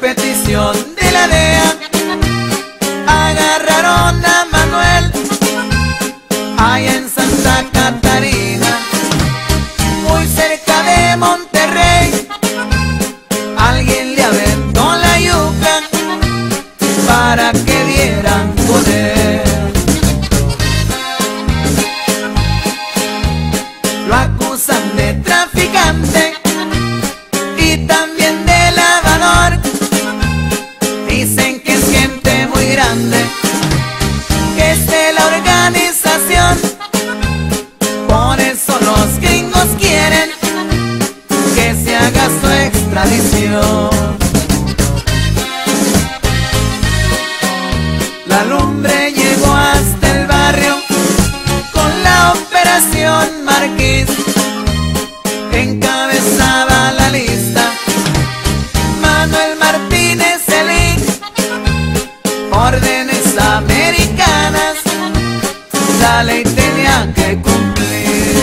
petición de la DEA, agarraron a Manuel allá en Santa Catarina, muy cerca de Monterrey. Alguien le aventó la yuca para que dieran con él. Lo acusan de traficante y también de lavador. Dicen que es gente muy grande, que es de la organización. Por eso los gringos quieren que se haga su extradición. La lumbre llegó hasta el barrio con la operación Marquis. Encabezaba la lista Manuel Martínez Elín. Órdenes americanas, la ley tenía que cumplir.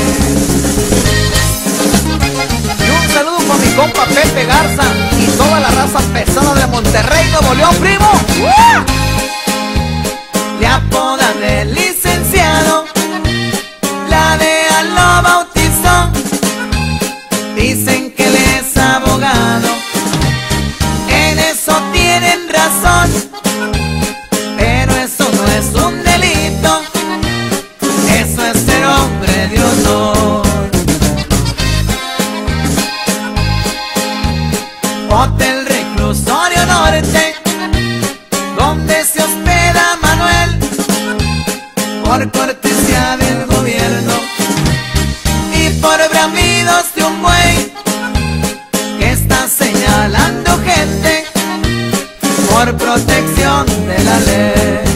Y un saludo con mi compa Pepe Garza y toda la raza pesada de Monterrey, Nuevo León, primo. Le apodan el licenciado, la DEA lo bautizó. Dicen que él es abogado, en eso tienen razón. Pero eso no es un delito, eso es ser hombre de honor. Hotel Reclusorio Norte, donde se hospeda Manuel, por cortesía del gobierno y por bramidos de un buey que está señalando gente por protección de la ley.